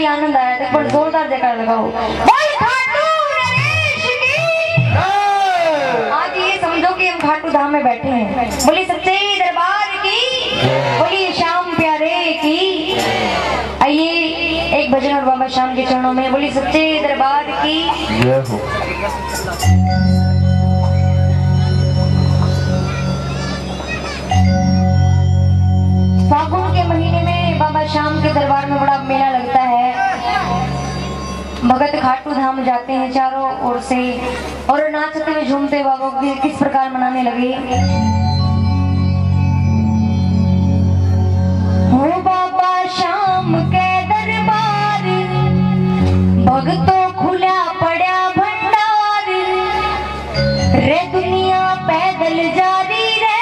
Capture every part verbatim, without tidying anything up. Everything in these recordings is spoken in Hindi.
ही आनंद आया था। पर जोरदार जयकार लगाओ। आज ये समझो कि हम खाटू धाम में बैठे हैं। बोली सच्चे दरबार की, बोली श्याम प्यारे की। आइए एक भजन और बाबा श्याम के चरणों में। बोली सच्चे दरबार की जय हो। फागुन के महीने में बाबा श्याम के दरबार में बड़ा मेला लगता है। भगत खाटू धाम जाते हैं चारों ओर से और नाचते हुए झूमते बाबा को किस प्रकार मनाने लगे। हो बाबा श्याम के दरबार, भगतों खुला पड़ा भंडार, रे दुनिया पैदल जारी रे,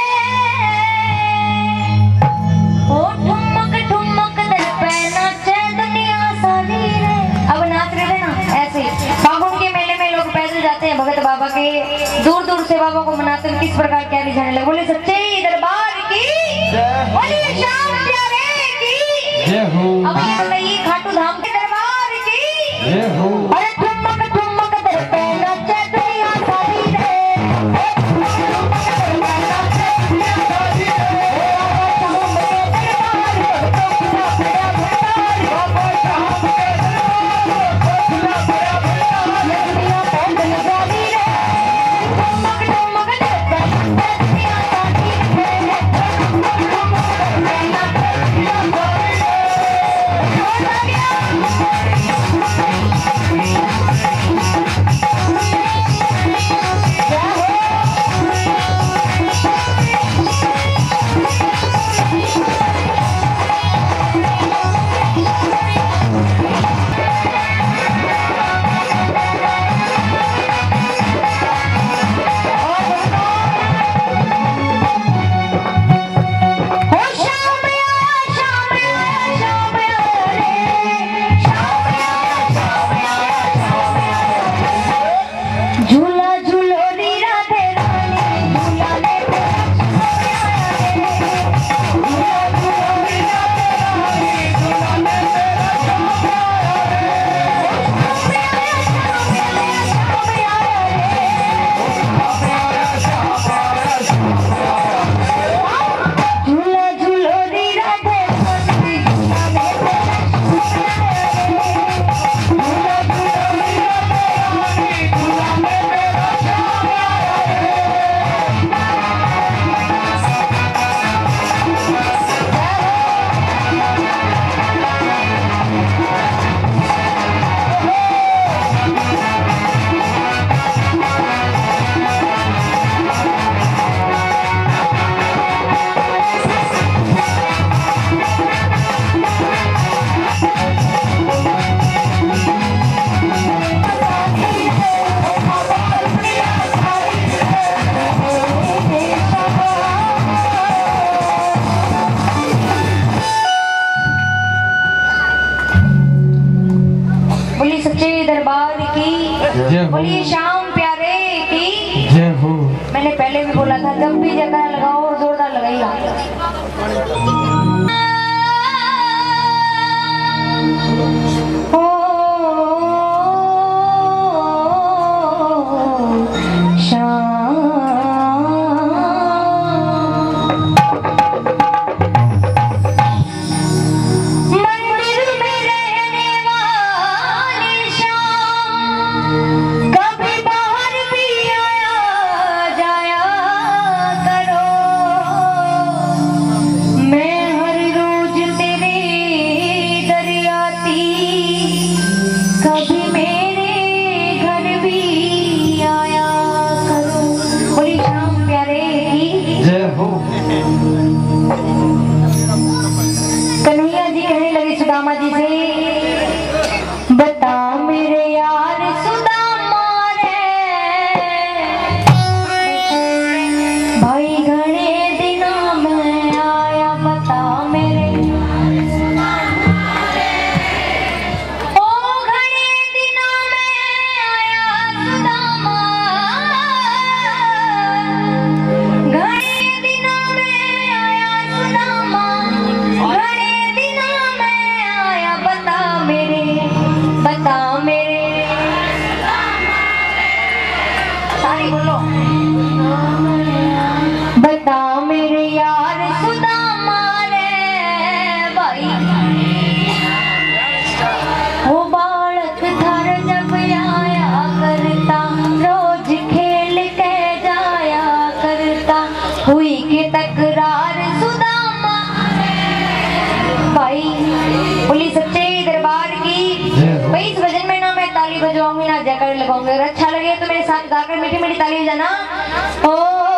ओ ठुमक ठुमक दर पे नाचे दुनिया सारी रे। अब नाच रहे थे ना ऐसे। फागुन के मेले में लोग पैदल जाते हैं भगत बाबा के, दूर दूर से बाबा को मनाते हैं। किस प्रकार क्या रिझाने लगे। बोले सच्चे दरबार की, बोले श्याम प्यारे की जय हो। अब ये बताइए खाटू धाम के दरबार की जय हो। अरे ठुमक ठुमक दर पे नाचे दुनिया सारी रे, बोलिए श्याम प्यारे की जय हो। मैंने पहले भी बोला था जब भी जगह लगाओ जोरदार लगाइएगा। मैं पाऊंगी। अगर अच्छा लगे तो मेरे साथ गाकर मीठी मीठी ताली बजाना। ओ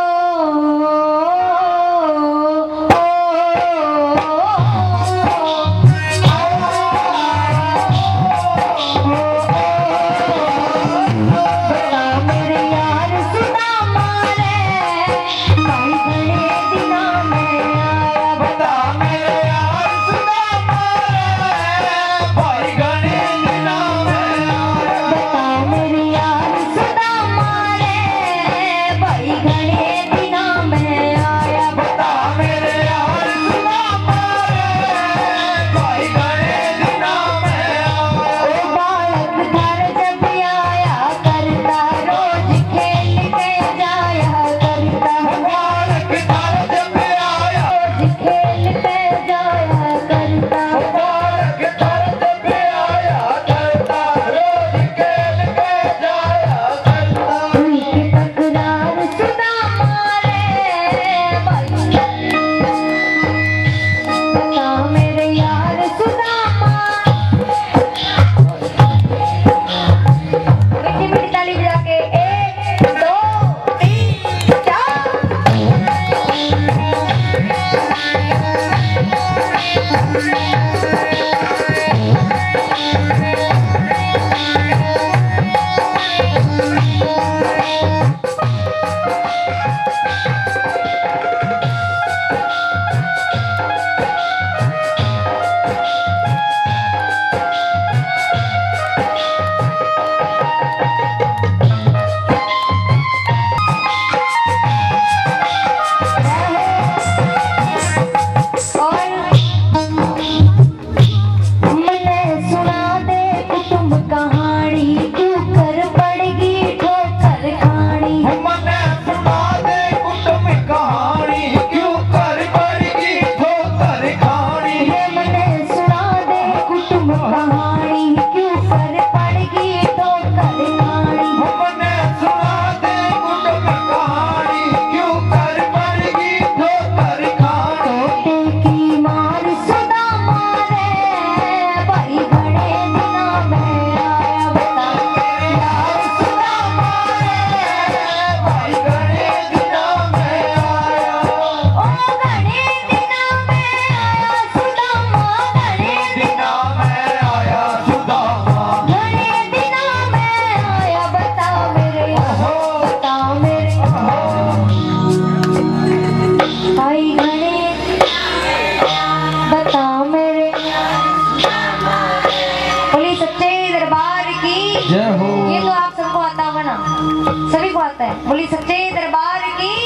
सभी को आता है। बोली सच्चे दरबार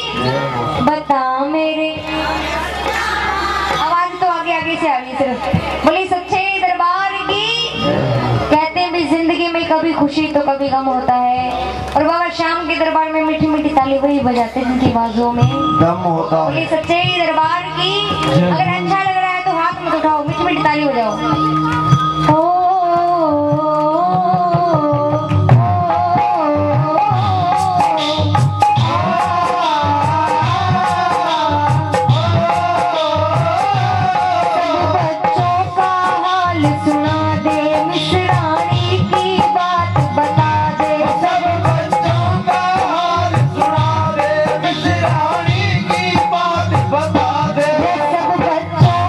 की बता मेरे, आवाज तो आगे आगे से आ रही सिर्फ। बोली सच्चे दरबार की। कहते हैं भी जिंदगी में कभी खुशी तो कभी गम होता है, और बाबा श्याम के दरबार में मीठी मीठी ताली वही बजाते हैं जिनकी बाजों में दम होता है। बोली सच्चे दरबार की। अगर अच्छा लग रहा है तो हाथ मत उठाओ, मीठी मीठी ताली बजाओ। ओ बच्चों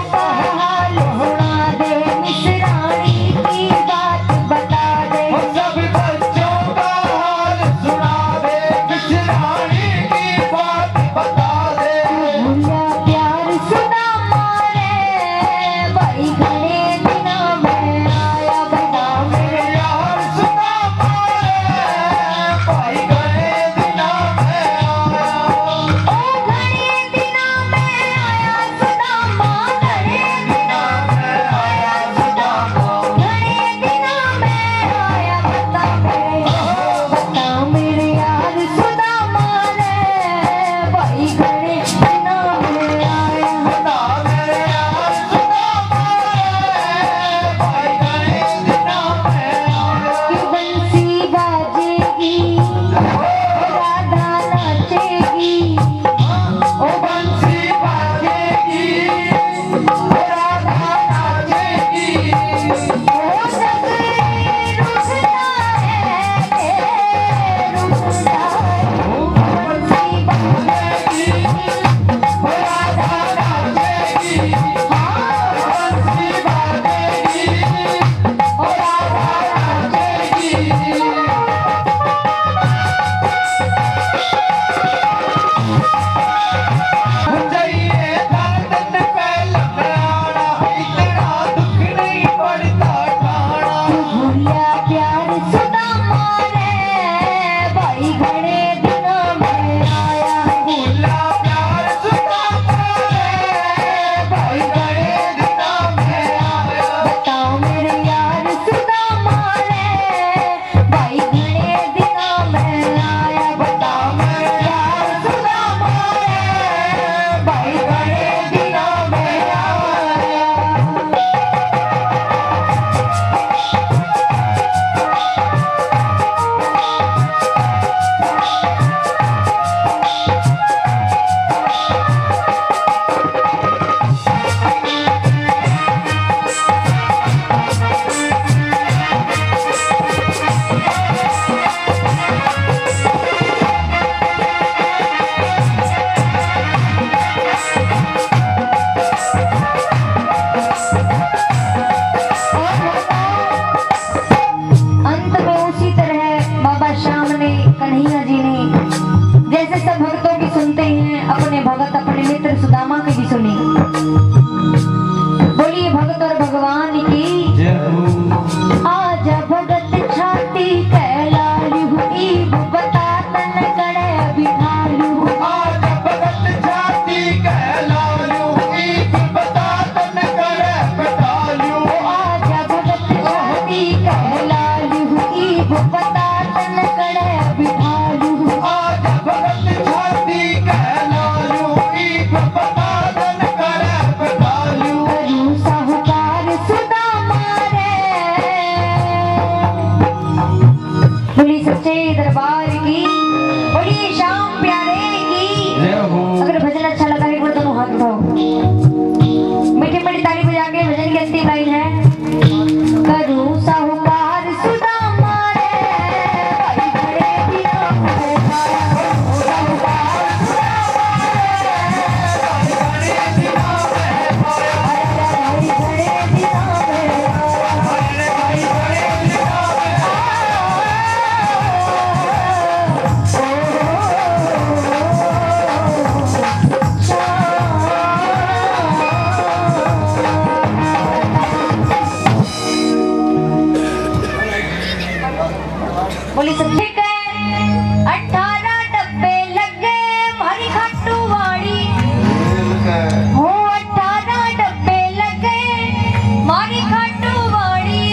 बड़ी सच्ची अठारह डब्बे लगे मारी खाटू वाड़ी हो अठारह डब्बे लगे मारी खाटू वाड़ी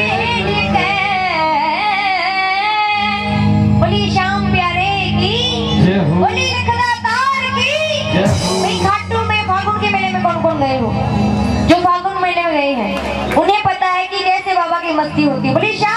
बोली श्याम प्यारे की बोली लखदा तार की। भाई खाटू में फागुन के मेले में कौन कौन गए हो? जो फागुन मेले में गए हैं उन्हें पता है कि कैसे बाबा की मस्ती होती है। बोली